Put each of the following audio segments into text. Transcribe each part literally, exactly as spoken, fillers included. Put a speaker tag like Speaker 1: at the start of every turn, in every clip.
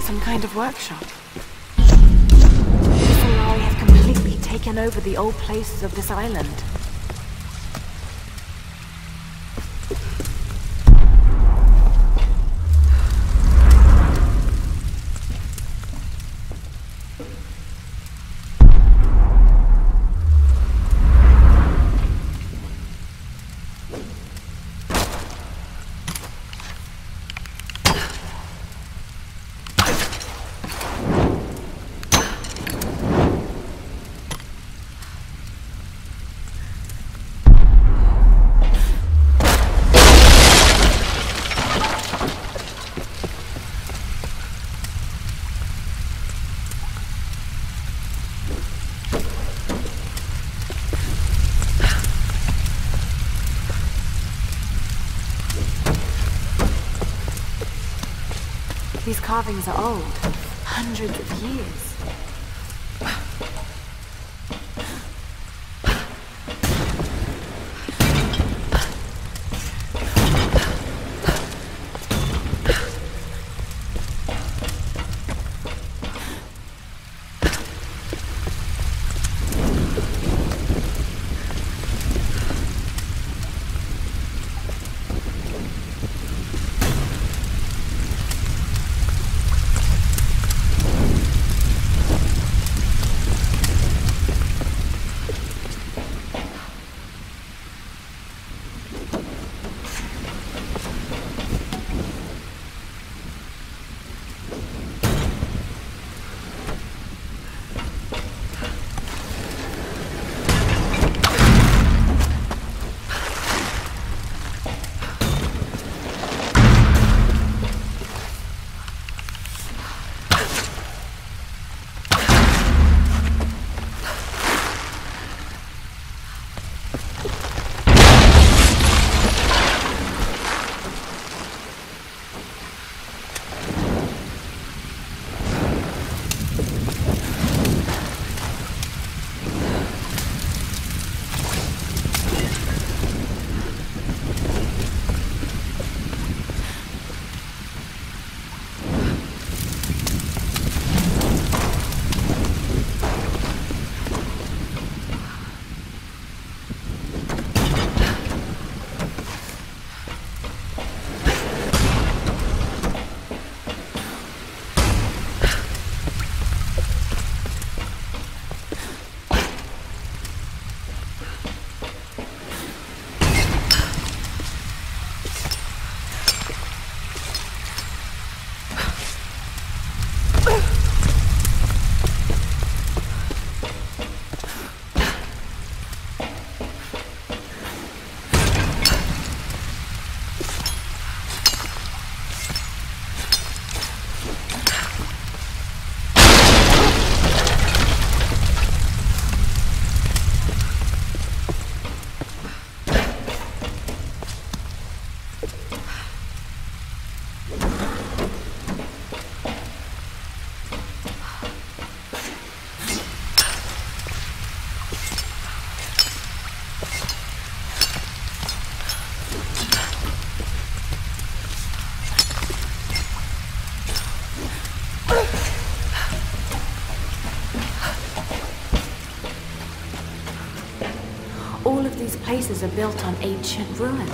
Speaker 1: Some kind of workshop. The Solari have completely taken over the old places of this island. These carvings are old, hundreds of years. All of these places are built on ancient ruins.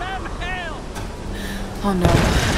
Speaker 1: Oh no.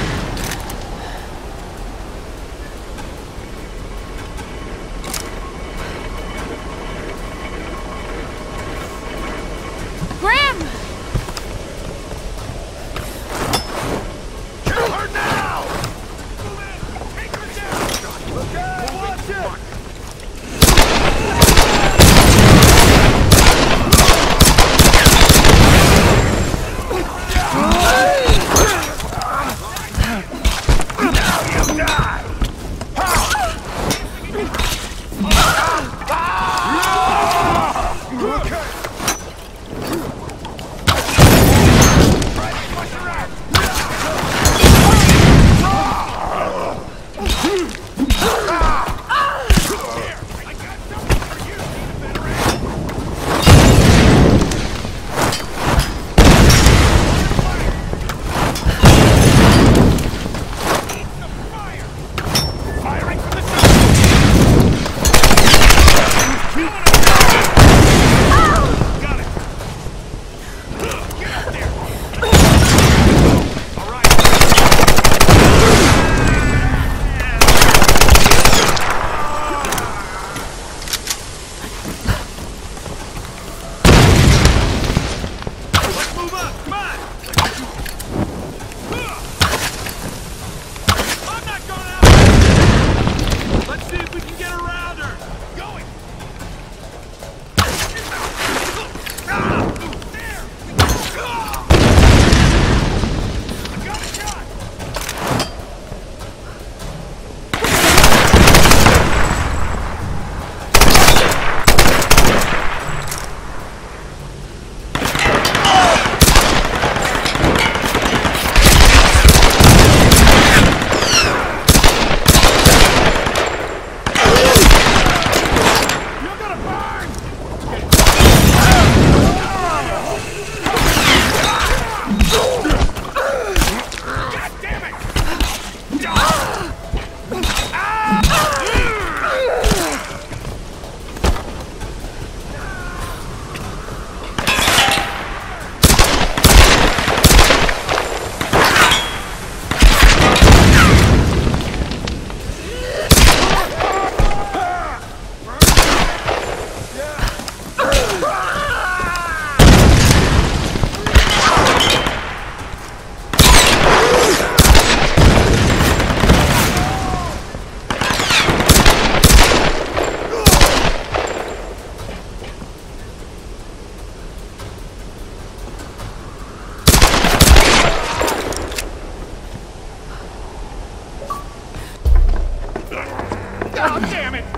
Speaker 2: God damn it!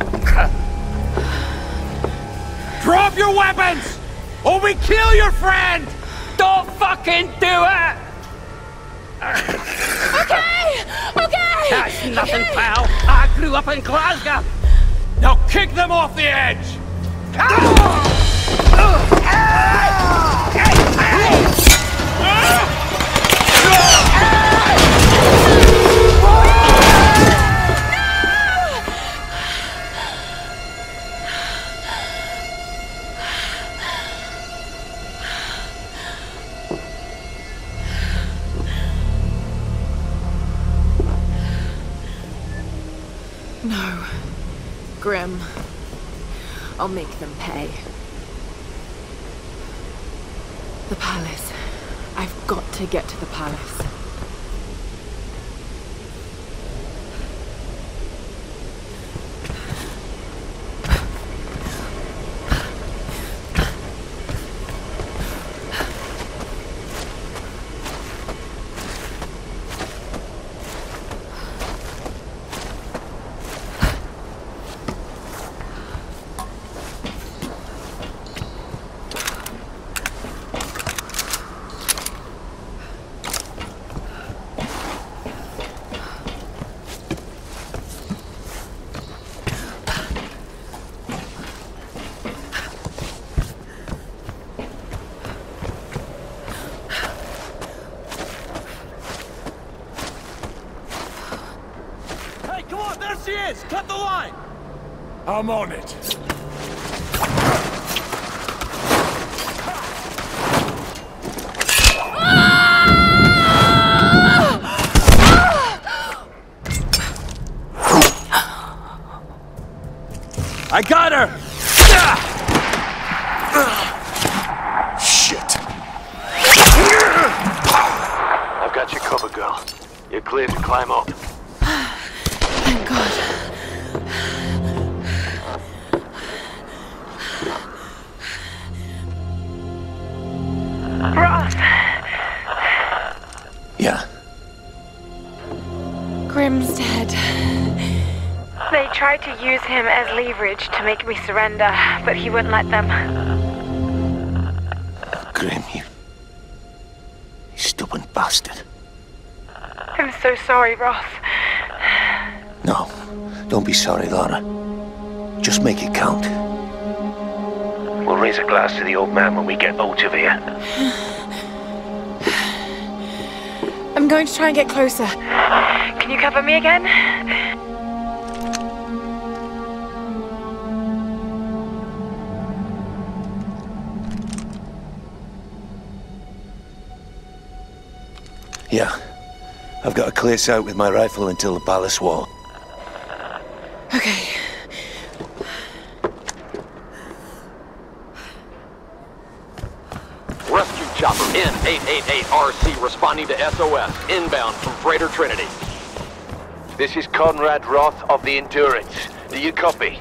Speaker 2: Drop your weapons! Or we kill your friend! Don't fucking do it!
Speaker 3: Okay! Okay!
Speaker 2: That's nothing,
Speaker 3: okay.
Speaker 2: pal. I grew up in Glasgow. Now kick them off the edge! Ah!
Speaker 1: No. Grim. I'll make them pay. The palace. I've got to get to the palace.
Speaker 2: She is! Cut the line!
Speaker 4: I'm on it.
Speaker 3: Ah!
Speaker 5: You're clear to climb up.
Speaker 3: Thank God. Roth!
Speaker 5: Yeah.
Speaker 3: Grim's dead. They tried to use him as leverage to make me surrender, but he wouldn't let them.
Speaker 5: Grim, you... you stubborn bastard.
Speaker 3: I'm so sorry, Roth.
Speaker 5: No, don't be sorry, Lara. Just make it count. We'll raise a glass to the old man when we get out of here.
Speaker 3: I'm going to try and get closer. Can you cover me again?
Speaker 5: Yeah. I've got a clear sight with my rifle until the palace wall.
Speaker 3: Okay.
Speaker 6: Rescue chopper N eight eight eight R C responding to S O S, inbound from Freighter Trinity.
Speaker 5: This is Conrad Roth of the Endurance. Do you copy?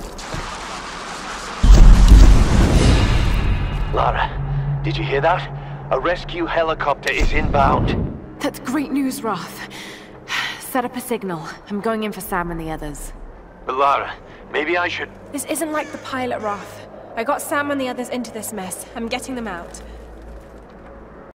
Speaker 5: Lara, did you hear that? A rescue helicopter is inbound.
Speaker 1: That's great news, Roth. Set up a signal. I'm going in for Sam and the others.
Speaker 5: But Lara, maybe I should...
Speaker 7: This isn't like the pilot, Roth. I got Sam and the others into this mess. I'm getting them out.